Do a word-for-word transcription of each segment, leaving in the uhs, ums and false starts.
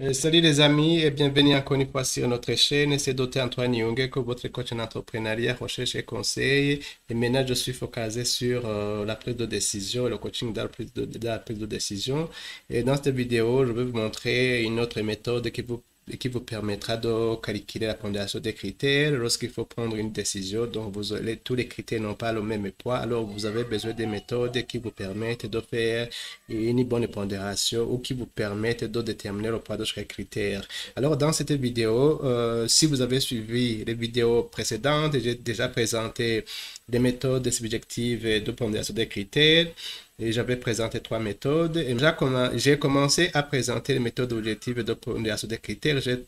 Euh, salut les amis et bienvenue encore une fois sur notre chaîne. C'est Docteur Antoine Younge, votre coach en entrepreneuriat, recherche et conseil. Et maintenant, je suis focalisé sur euh, la prise de décision, le coaching dans la prise de, dans la prise de décision. Et dans cette vidéo, je vais vous montrer une autre méthode qui vous qui vous permettra de calculer la pondération des critères lorsqu'il faut prendre une décision. Donc, vous, les, tous les critères n'ont pas le même poids. Alors, vous avez besoin des méthodes qui vous permettent de faire une bonne pondération ou qui vous permettent de déterminer le poids de chaque critère. Alors, dans cette vidéo, euh, si vous avez suivi les vidéos précédentes, j'ai déjà présenté des méthodes subjectives de pondération des critères. Et j'avais présenté trois méthodes. Et j'ai commencé à présenter les méthodes objectives de pondération des critères. J'ai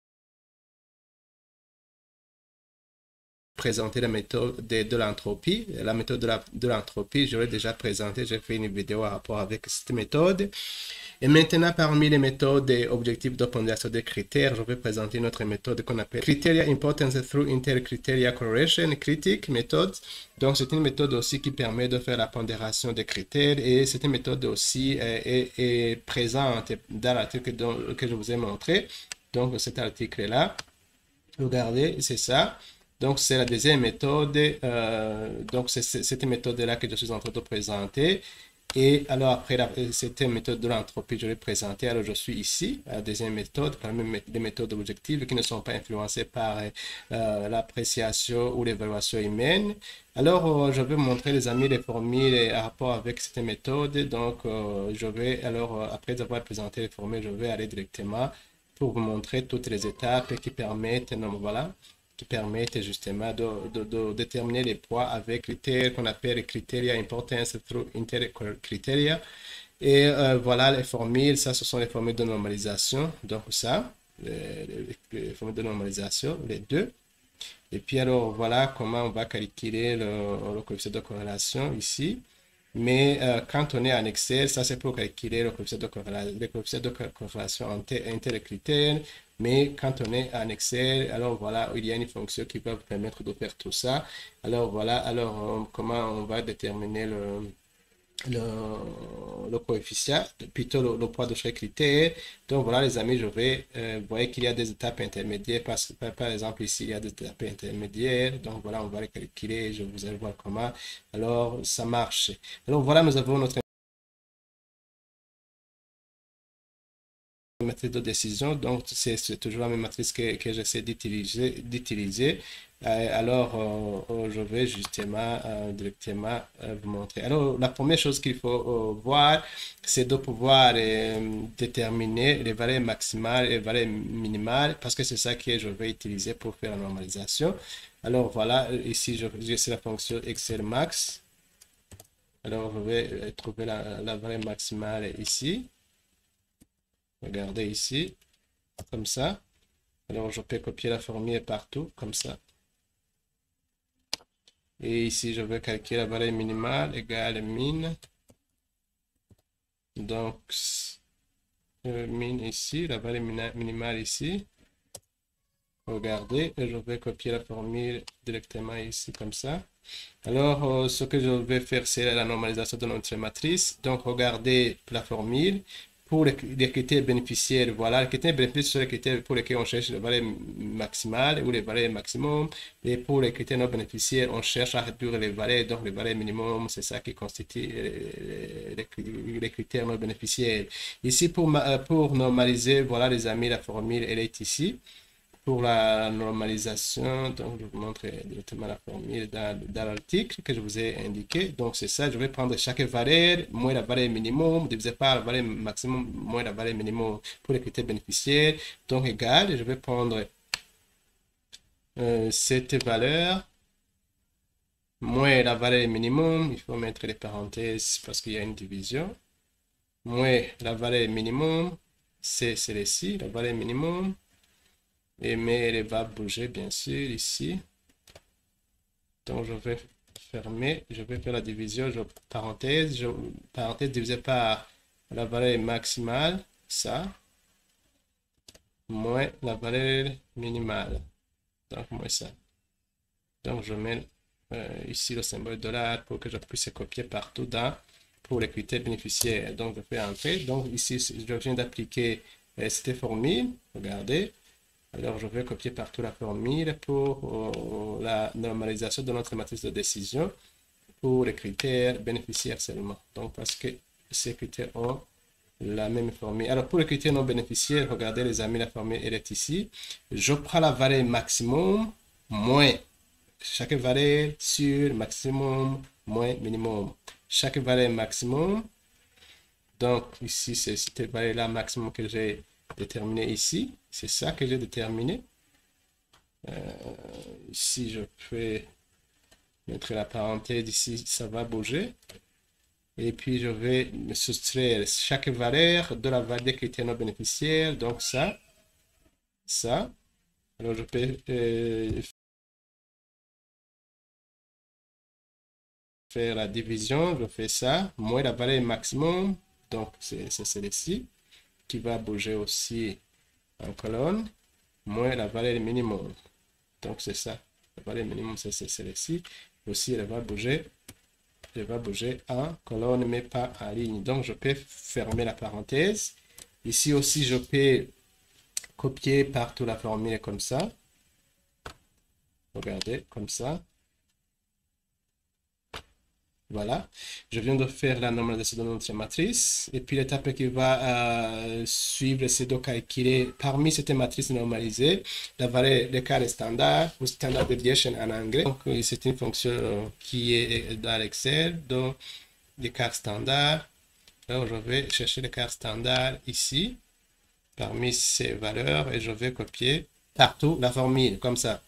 présenté la méthode de, de l'entropie. La méthode de l'entropie, je l'ai déjà présentée. J'ai fait une vidéo à rapport avec cette méthode. Et maintenant, parmi les méthodes et objectifs de pondération des critères, je vais présenter notre méthode qu'on appelle Criteria Importance Through Inter-Criteria Correlation, critique méthode. Donc, c'est une méthode aussi qui permet de faire la pondération des critères et cette méthode aussi est, est, est présente dans l'article que je vous ai montré. Donc, cet article-là, regardez, c'est ça. Donc, c'est la deuxième méthode. Euh, donc, c'est cette méthode-là que je suis en train de présenter. Et alors, après la, cette méthode de l'entropie, je l'ai présentée. Alors, je suis ici, la deuxième méthode, parmi les méthodes objectives qui ne sont pas influencées par euh, l'appréciation ou l'évaluation humaine. Alors, euh, je vais vous montrer, les amis, les formules en rapport avec cette méthode. Donc, euh, je vais, alors, euh, après avoir présenté les formules, je vais aller directement pour vous montrer toutes les étapes qui permettent, non, voilà, qui permettent justement de, de, de déterminer les poids avec les critères qu'on appelle les critères importance through inter-criteria. Et euh, voilà les formules, ça ce sont les formules de normalisation, donc ça, les, les, les formules de normalisation, les deux. Et puis alors voilà comment on va calculer le, le coefficient de corrélation ici. Mais euh, quand on est en Excel, ça c'est pour calculer le coefficient de corrélation, le coefficient de corrélation entre, entre les critères. Mais quand on est en Excel, alors voilà, il y a une fonction qui va vous permettre de faire tout ça. Alors voilà, alors euh, comment on va déterminer le, le, le coefficient, plutôt le, le poids de chaque critère. Donc voilà les amis, je vais, euh, vous voyez qu'il y a des étapes intermédiaires, parce, par, par exemple ici il y a des étapes intermédiaires, donc voilà on va les calculer, je vous allez voir comment, alors ça marche. Alors voilà, nous avons notre matrice de décision, donc c'est toujours la même matrice que, que j'essaie d'utiliser. d'utiliser. Euh, alors, euh, je vais justement euh, directement euh, vous montrer. Alors, la première chose qu'il faut euh, voir, c'est de pouvoir euh, déterminer les valeurs maximales et les valeurs minimales, parce que c'est ça que je vais utiliser pour faire la normalisation. Alors, voilà, ici, je c'est la fonction Excel max. Alors, je vais trouver la, la valeur maximale ici. Regardez ici, comme ça. Alors, je peux copier la formule partout, comme ça. Et ici, je vais calculer la valeur minimale égale min. Donc, euh, min ici, la valeur minimale ici. Regardez, et je vais copier la formule directement ici, comme ça. Alors, euh, ce que je vais faire, c'est la normalisation de notre matrice. Donc, regardez la formule. Pour les, les critères bénéficiaires, voilà, les critères bénéficiaires sont les critères pour lesquels on cherche les valeurs maximales ou les valeurs maximum. Et pour les critères non bénéficiaires, on cherche à réduire les valeurs, donc les valeurs minimum, c'est ça qui constitue les, les, les critères non bénéficiaires. Ici, pour, pour normaliser, voilà les amis, la formule, elle est ici. Pour la normalisation, donc je vous montre directement la formule dans, dans l'article que je vous ai indiqué. Donc c'est ça, je vais prendre chaque valeur, moins la valeur minimum, divisé par la valeur maximum, moins la valeur minimum pour les critères bénéficiaires. Donc égal, je vais prendre euh, cette valeur, moins la valeur minimum, il faut mettre les parenthèses parce qu'il y a une division, moins la valeur minimum, c'est celle-ci, la valeur minimum. Et mais elle va bouger bien sûr ici. Donc je vais fermer, je vais faire la division, je, parenthèse, je, parenthèse divisé par la valeur maximale, ça, moins la valeur minimale. Donc moins ça. Donc je mets euh, ici le symbole dollar pour que je puisse copier partout dans pour les critères bénéficiaires. Donc je fais entrer. Donc ici je viens d'appliquer Et cette formule, regardez. Alors, je vais copier partout la formule pour euh, la normalisation de notre matrice de décision pour les critères bénéficiaires seulement. Donc, parce que ces critères ont la même formule. Alors, pour les critères non bénéficiaires, regardez les amis, la formule elle est ici. Je prends la valeur maximum moins chaque valeur sur maximum moins minimum. Chaque valeur maximum. Donc, ici, c'est cette valeur-là maximum que j'ai déterminé ici. C'est ça que j'ai déterminé. Euh, ici, je peux mettre la parenthèse ici, ça va bouger. Et puis, je vais me soustraire chaque valeur de la valeur des critères non bénéficiaires. Donc, ça, ça. Alors, je peux euh, faire la division. Je fais ça, moins la valeur maximum. Donc, c'est celle-ci qui va bouger aussi en colonne, moins la valeur minimum. Donc, c'est ça. La valeur minimum, c'est celle-ci. Aussi, elle va bouger. Elle va bouger en colonne, mais pas en ligne. Donc, je peux fermer la parenthèse. Ici aussi, je peux copier partout la formule comme ça. Regardez, comme ça. Voilà, je viens de faire la normalisation de notre matrice. Et puis l'étape qui va euh, suivre, c'est de calculer parmi cette matrice normalisée la valeur d'écart standard ou standard deviation en anglais. Donc, c'est une fonction qui est dans l'Excel, donc l'écart standard. Alors, je vais chercher l'écart standard ici, parmi ces valeurs, et je vais copier partout la formule, comme ça.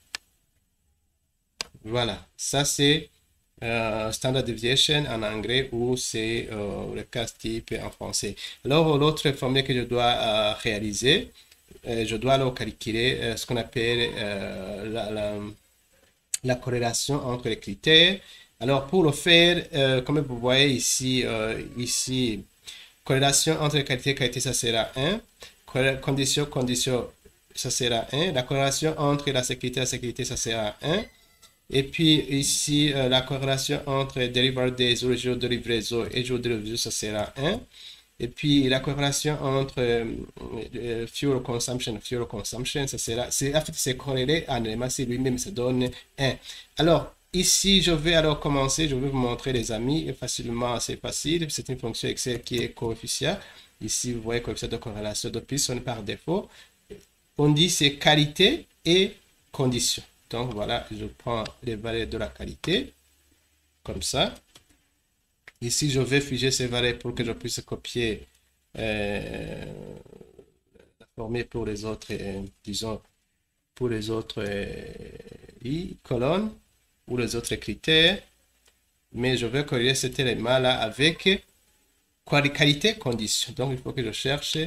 Voilà, ça c'est Euh, standard deviation en anglais ou c'est euh, le cas type en français. Alors, l'autre formule que je dois euh, réaliser, euh, je dois alors calculer euh, ce qu'on appelle euh, la, la, la corrélation entre les critères. Alors, pour le faire, euh, comme vous voyez ici, euh, ici, corrélation entre les qualités, qualité, ça sera un. Condition, condition, ça sera un. La corrélation entre la sécurité et la sécurité, ça sera un. Et puis ici, euh, la corrélation entre delivery days ou le jour de livraison et jour de livraison, ça sera un. Et puis la corrélation entre euh, euh, fuel consumption, fuel consumption, ça sera, c'est en fait, c'est corrélé à un élément, c'est lui-même, ça donne un. Alors, ici, je vais alors commencer, je vais vous montrer les amis, facilement, c'est facile, c'est une fonction Excel qui est coefficient. Ici, vous voyez coefficient de corrélation de Pearson par défaut. On dit c'est qualité et condition. Donc, voilà, je prends les valeurs de la qualité, comme ça. Ici, je vais figer ces valeurs pour que je puisse copier euh, la formule pour les autres, euh, disons, pour les autres euh, colonnes ou les autres critères. Mais je vais corriger cet élément-là avec qualité, condition. Donc, il faut que je cherche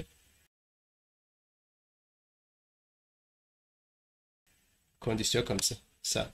condition comme ça. ça.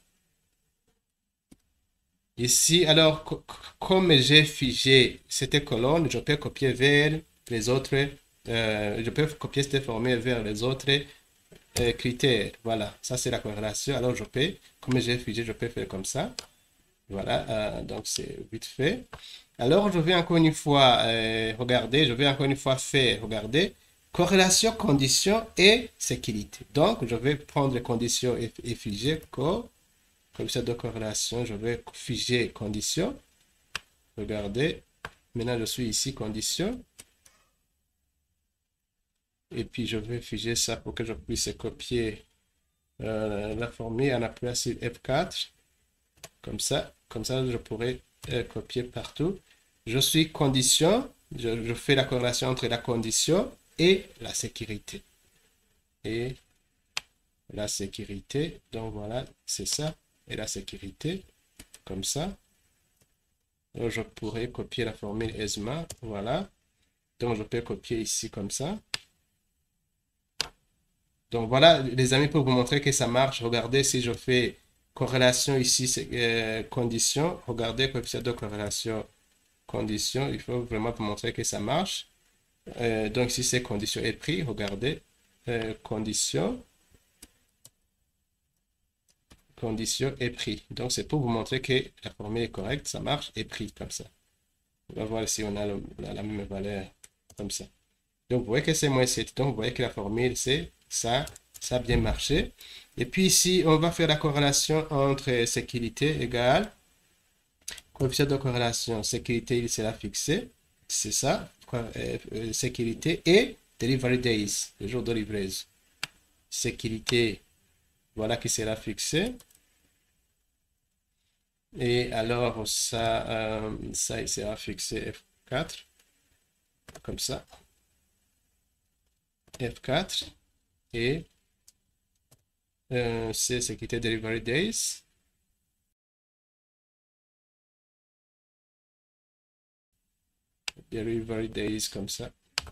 Ici, alors, comme j'ai figé cette colonne, je peux copier vers les autres, euh, je peux copier cette formule vers les autres euh, critères. Voilà, ça c'est la corrélation. Alors, je peux, comme j'ai figé, je peux faire comme ça. Voilà, euh, donc c'est vite fait. Alors, je vais encore une fois euh, regarder, je vais encore une fois faire, regardez, corrélation, condition et sécurité. Donc, je vais prendre les conditions et, et figer co, comme ça de corrélation, je vais figer condition. Regardez, maintenant je suis ici, condition. Et puis, je vais figer ça pour que je puisse copier euh, la formule en appuyant sur F quatre. Comme ça, comme ça, je pourrais euh, copier partout. Je suis condition, je, je fais la corrélation entre la condition et la sécurité. Et la sécurité, donc voilà, c'est ça. Et la sécurité, comme ça. Donc, je pourrais copier la formule E S M A, voilà. Donc, je peux copier ici comme ça. Donc, voilà, les amis, pour vous montrer que ça marche, regardez si je fais corrélation ici, c'est euh, condition. Regardez coefficient de corrélation, condition. Il faut vraiment vous montrer que ça marche. Euh, donc, si c'est condition et prix, regardez, euh, condition, condition et prix. Donc, c'est pour vous montrer que la formule est correcte, ça marche, et prix, comme ça. On va voir si on a le, la, la même valeur, comme ça. Donc, vous voyez que c'est moins sept. Donc, vous voyez que la formule, c'est ça. Ça a bien marché. Et puis ici, on va faire la corrélation entre sécurité égale coefficient de corrélation. Sécurité, il sera fixé. C'est ça. Euh, euh, sécurité et delivery days, le jour de livraison. Sécurité, voilà qui sera fixé. Et alors, ça, euh, ça il sera fixé F quatre. Comme ça. F quatre. Et euh, c'est sécurité delivery days. Delivery days comme ça.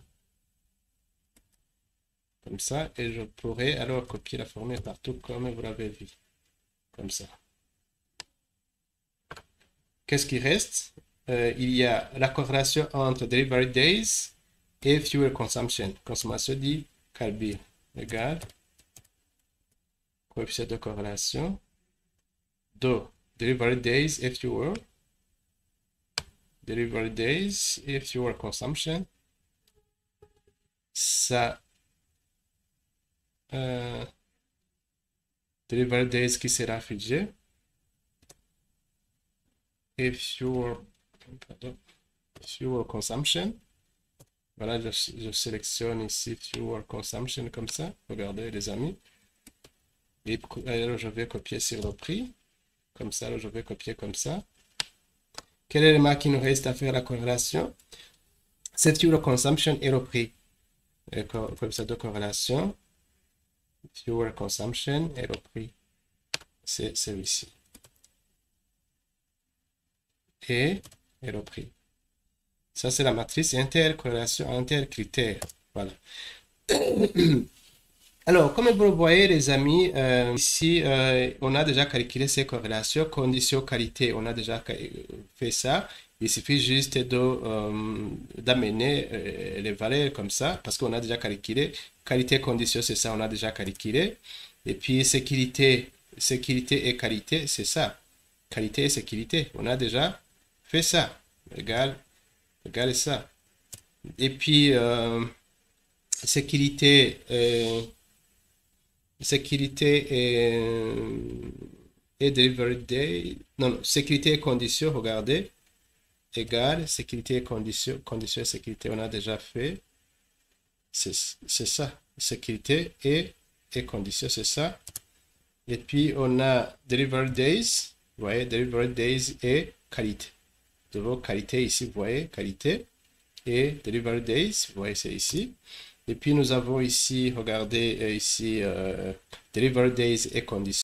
Comme ça. Et je pourrais alors copier la formule partout comme vous l'avez vu. Comme ça. Qu'est-ce qui reste? Euh, il y a la corrélation entre delivery days et fuel consumption. Consommation dit carburant égale coefficient de corrélation de delivery days et fuel. Delivery days et fuel consumption. Ça. Euh, delivery days qui sera figé. Et fuel, pardon, fuel consumption. Voilà, je, je sélectionne ici fuel consumption comme ça. Regardez les amis. Et alors, je vais copier sur le prix. Comme ça, alors, je vais copier comme ça. Quel élément qui nous reste à faire la corrélation? C'est fuel consumption et le prix. Comme ça, de corrélation. Fuel consumption et le prix. C'est celui-ci. Et, et le prix. Ça, c'est la matrice intercorrélation intercritère. Voilà. Alors, comme vous le voyez, les amis, euh, ici, euh, on a déjà calculé ces corrélations, conditions, qualité. On a déjà fait ça. Il suffit juste de euh, d'amener euh, les valeurs comme ça, parce qu'on a déjà calculé. Qualité, condition, c'est ça, on a déjà calculé. Et puis, sécurité, sécurité et qualité, c'est ça. Qualité et sécurité, on a déjà fait ça. Égal, égal ça. Et puis, euh, sécurité, euh, sécurité et, et delivery day. Non, non, sécurité et conditions, regardez. Égal, sécurité et conditions. Conditions et sécurité, on a déjà fait. C'est ça. Sécurité et, et conditions, c'est ça. Et puis, on a delivery days. Vous voyez, delivery days et qualité. De vos qualités ici, vous voyez, qualité. Et delivery days, vous voyez, c'est ici. Et puis, nous avons ici, regardez euh, ici, euh, delivery days et conditions.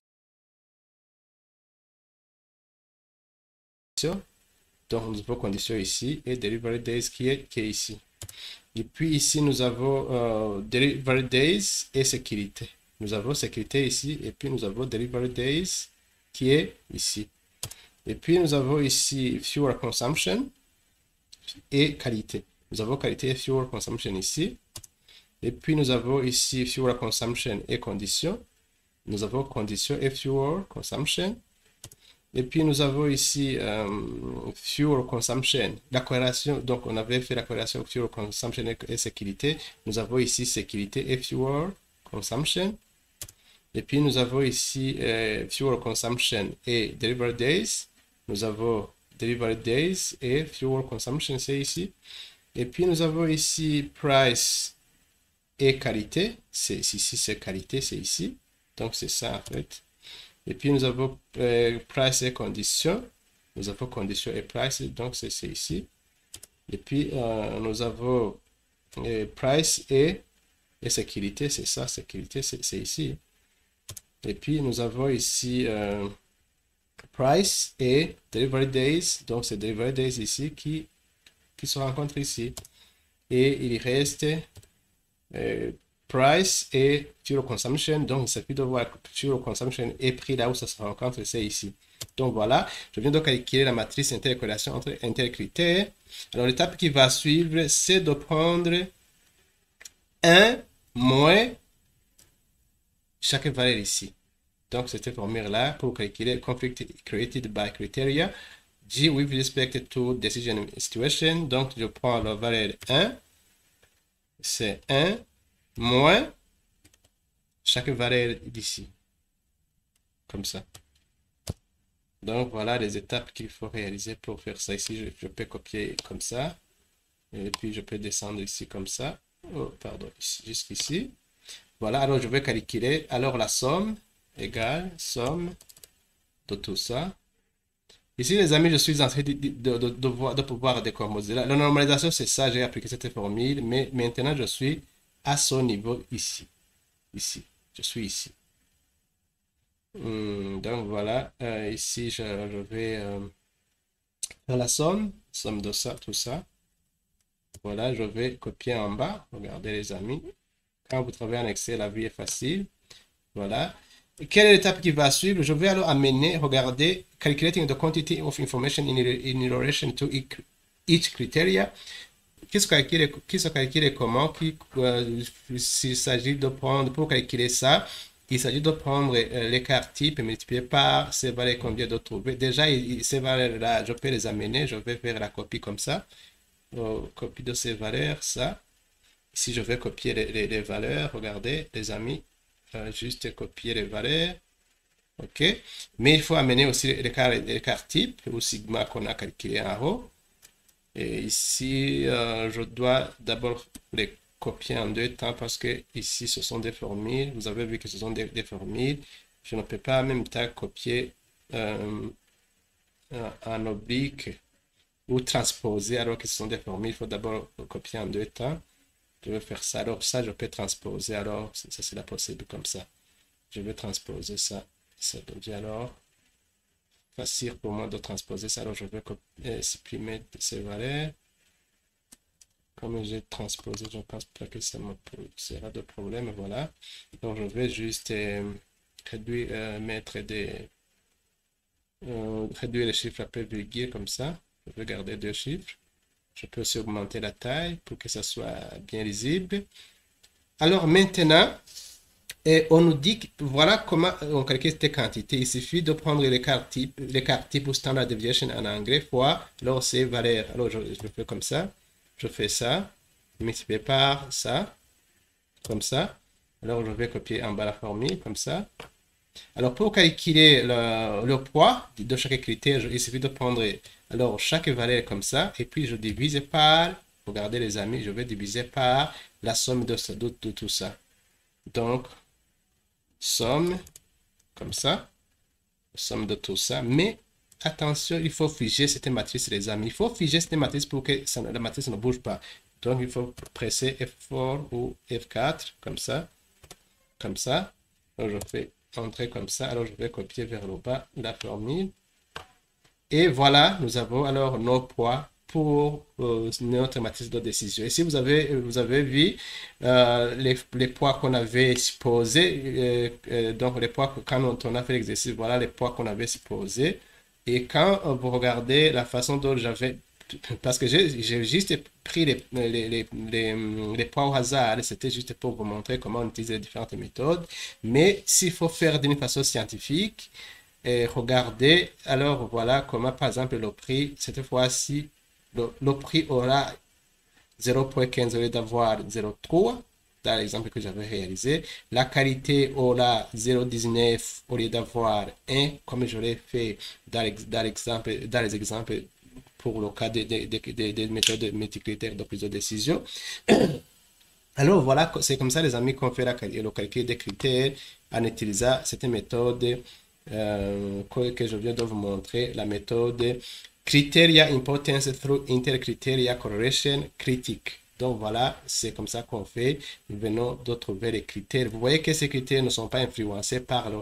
Donc, nous avons conditions ici et delivery days qui est, qui est ici. Et puis, ici, nous avons euh, delivery days et sécurité. Nous avons sécurité ici et puis nous avons delivery days qui est ici. Et puis, nous avons ici fuel consumption et qualité. Nous avons qualité et fuel consumption ici. Et puis, nous avons ici fuel consumption et conditions. Nous avons conditions et fuel consumption. Et puis, nous avons ici euh, fuel consumption. La corrélation, donc on avait fait la corrélation fuel consumption et sécurité. Nous avons ici sécurité et fuel consumption. Et puis, nous avons ici euh, fuel consumption et delivery days. Nous avons delivery days et fuel consumption, c'est ici. Et puis, nous avons ici price et qualité. C'est ici, c'est qualité, c'est ici. Donc, c'est ça, en fait. Et puis, nous avons euh, price et conditions. Nous avons conditions et price, donc c'est ici. Et puis, euh, nous avons euh, price et, et sécurité, c'est ça, sécurité, c'est ici. Et puis, nous avons ici euh, price et delivery days. Donc, c'est delivery days ici qui, qui se rencontrent ici. Et il reste euh, price et fuel consumption. Donc, il suffit de voir fuel consumption et prix là où ça se rencontre, c'est ici. Donc, voilà. Je viens de calculer la matrice intercorrélation entre intercritères. Alors, l'étape qui va suivre, c'est de prendre un moins chaque valeur ici. Donc, cette formule-là pour calculer conflict created by criteria. G with respect to decision situation. Donc, je prends la valeur un. c'est un moins chaque valeur d'ici. Comme ça. Donc, voilà les étapes qu'il faut réaliser pour faire ça. Ici, je, je peux copier comme ça. Et puis, je peux descendre ici comme ça. Oh, pardon, jusqu'ici. Voilà, alors je vais calculer. Alors, la somme égale somme de tout ça. Ici, les amis, je suis en train de, de, de, de, de, de pouvoir décomposer. La, la normalisation, c'est ça, j'ai appliqué cette formule. Mais maintenant, je suis à ce niveau ici. Ici. Je suis ici. Hum, donc, voilà. Euh, ici, je, je vais euh, faire la somme. Somme de ça, tout ça. Voilà, je vais copier en bas. Regardez, les amis. Quand vous travaillez en Excel, la vie est facile. Voilà. Et quelle est l'étape qui va suivre? Je vais alors amener, regardez, calculating the quantity of information in, in relation to each criteria. Qui se calcule, qui se calcule comment? Qui, euh, s'il s'agit de prendre, pour calculer ça, il s'agit de prendre euh, l'écart type et multiplier par ces valeurs qu'on vient de trouver. Déjà, il, ces valeurs-là, je peux les amener. Je vais faire la copie comme ça. Euh, copie de ces valeurs, ça. Ici, je vais copier les, les, les valeurs. Regardez, les amis. Euh, juste copier les valeurs. OK. Mais il faut amener aussi l'écart type ou sigma qu'on a calculé en haut. Et ici, euh, je dois d'abord les copier en deux temps parce que ici, ce sont des formules. Vous avez vu que ce sont des, des formules. Je ne peux pas en même temps copier euh, en oblique ou transposer alors que ce sont des formules. Il faut d'abord copier en deux temps. Je vais faire ça. Alors ça, je peux transposer. Alors, ça c'est possible comme ça. Je vais transposer ça. Ça devient alors facile pour moi de transposer ça. Alors, je vais euh, supprimer ces valeurs. Comme j'ai transposé, je ne pense pas que ça me posera de problème. Voilà. Donc, je vais juste euh, réduire, euh, mettre des... Euh, réduire les chiffres après virgule comme ça. Je vais garder deux chiffres. Je peux aussi augmenter la taille pour que ça soit bien lisible. Alors maintenant, et on nous dit, voilà comment on calcule cette quantité. Il suffit de prendre l'écart type, l'écart type ou standard deviation en anglais fois alors ces valeurs. Alors je, je le fais comme ça. Je fais ça. Multiplié par ça. Comme ça. Alors je vais copier en bas la formule comme ça. Alors pour calculer le, le poids de chaque critère, il suffit de prendre alors chaque valeur comme ça. Et puis je divise par, regardez les amis, je vais diviser par la somme de, de, de tout ça. Donc, somme, comme ça, somme de tout ça. Mais attention, il faut figer cette matrice, les amis. Il faut figer cette matrice pour que ça, la matrice ne bouge pas. Donc, il faut presser F quatre ou F quatre, comme ça, comme ça. Donc, je fais entrer comme ça. Alors, je vais copier vers le bas la formule. Et voilà, nous avons alors nos poids pour euh, notre matrice de décision. Ici, vous avez, vous avez vu euh, les, les poids qu'on avait supposés. Euh, euh, donc, les poids que quand on a fait l'exercice, voilà les poids qu'on avait supposés. Et quand euh, vous regardez la façon dont j'avais... Parce que j'ai juste pris les, les, les, les, les poids au hasard. C'était juste pour vous montrer comment on utilise les différentes méthodes. Mais s'il faut faire d'une façon scientifique, et regardez, alors voilà comment par exemple le prix, cette fois-ci, le, le prix aura zéro virgule quinze au lieu d'avoir zéro virgule trois dans l'exemple que j'avais réalisé. La qualité aura zéro virgule dix-neuf au lieu d'avoir un, comme je l'ai fait dans l'exemple, dans les exemples pour le cas des, des, des, des méthodes multicritères de prise de décision. Alors voilà, c'est comme ça les amis qu'on fait la, le calcul des critères en utilisant cette méthode euh, que je viens de vous montrer, la méthode Criteria Importance through Intercriteria Correlation Critique. Donc voilà, c'est comme ça qu'on fait. Nous venons de trouver les critères. Vous voyez que ces critères ne sont pas influencés par le,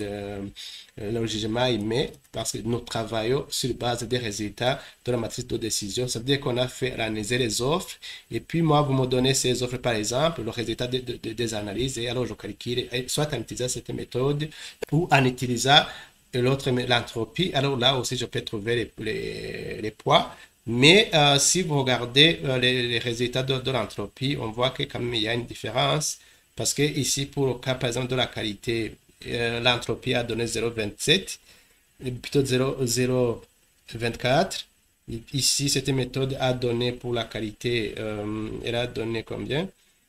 le, le jugement émis parce que nous travaillons sur base des résultats de la matrice de décision. Ça veut dire qu'on a fait analyser les offres et puis moi, vous me donnez ces offres par exemple, le résultat de, de, de, des analyses et alors je calcule soit en utilisant cette méthode ou en utilisant l'autre, l'entropie. Alors là aussi, je peux trouver les, les, les poids. Mais euh, si vous regardez euh, les, les résultats de, de l'entropie, on voit que quand même il y a une différence. Parce que ici, pour le cas par exemple de la qualité, euh, l'entropie a donné zéro virgule vingt-sept, plutôt zéro virgule vingt-quatre. Ici, cette méthode a donné pour la qualité, euh, elle a donné combien?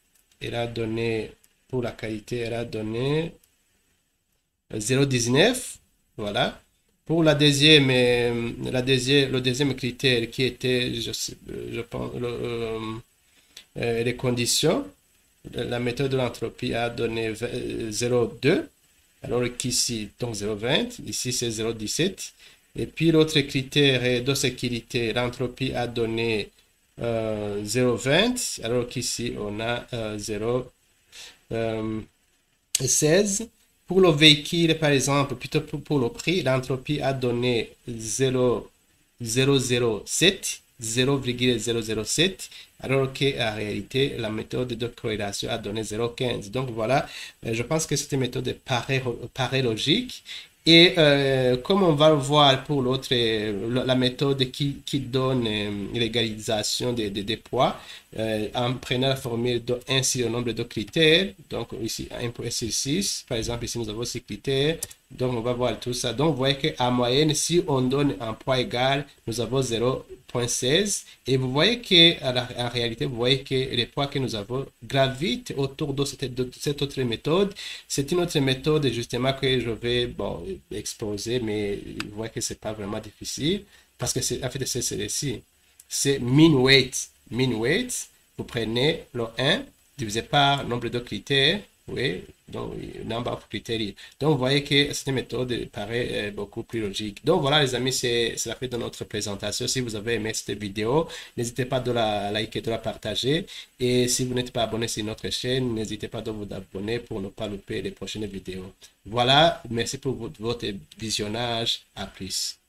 elle a donné, pour la qualité, elle a donné zéro virgule dix-neuf. Voilà. Pour la deuxième, euh, la deuxième, le deuxième critère qui était, je, je pense, le, euh, euh, les conditions, la méthode de l'entropie a donné zéro virgule deux, alors qu'ici, donc zéro virgule vingt, ici c'est zéro virgule dix-sept. Et puis l'autre critère de sécurité, l'entropie a donné euh, zéro virgule vingt, alors qu'ici on a euh, zéro virgule seize. Pour le véhicule, par exemple, plutôt pour, pour le prix, l'entropie a donné zéro virgule zéro zéro sept, zéro virgule zéro zéro sept, alors qu'en réalité, la méthode de corrélation a donné zéro virgule quinze. Donc voilà, je pense que cette méthode paraît, paraît logique. Et euh, comme on va le voir pour l'autre, la méthode qui, qui donne euh, l'égalisation des, des, des poids, euh, en prenant la formule de un sur le nombre de critères, donc ici un pour sur six, par exemple ici nous avons six critères, donc on va voir tout ça. Donc vous voyez qu'en moyenne, si on donne un poids égal, nous avons zéro virgule seize, et vous voyez qu'en réalité, vous voyez que les poids que nous avons gravitent autour de cette, de cette autre méthode. C'est une autre méthode justement que je vais bon, exposer, mais vous voyez que c'est pas vraiment difficile, parce que c'est en fait c'est celle-ci. C'est mean weight. Mean weight, vous prenez le un divisé par nombre de critères, oui, donc number of criteria. Donc vous voyez que cette méthode paraît beaucoup plus logique. Donc voilà les amis, c'est la fin de notre présentation. Si vous avez aimé cette vidéo, n'hésitez pas de la liker, de la partager. Et si vous n'êtes pas abonné sur notre chaîne, n'hésitez pas de vous abonner pour ne pas louper les prochaines vidéos. Voilà, merci pour votre visionnage. À plus.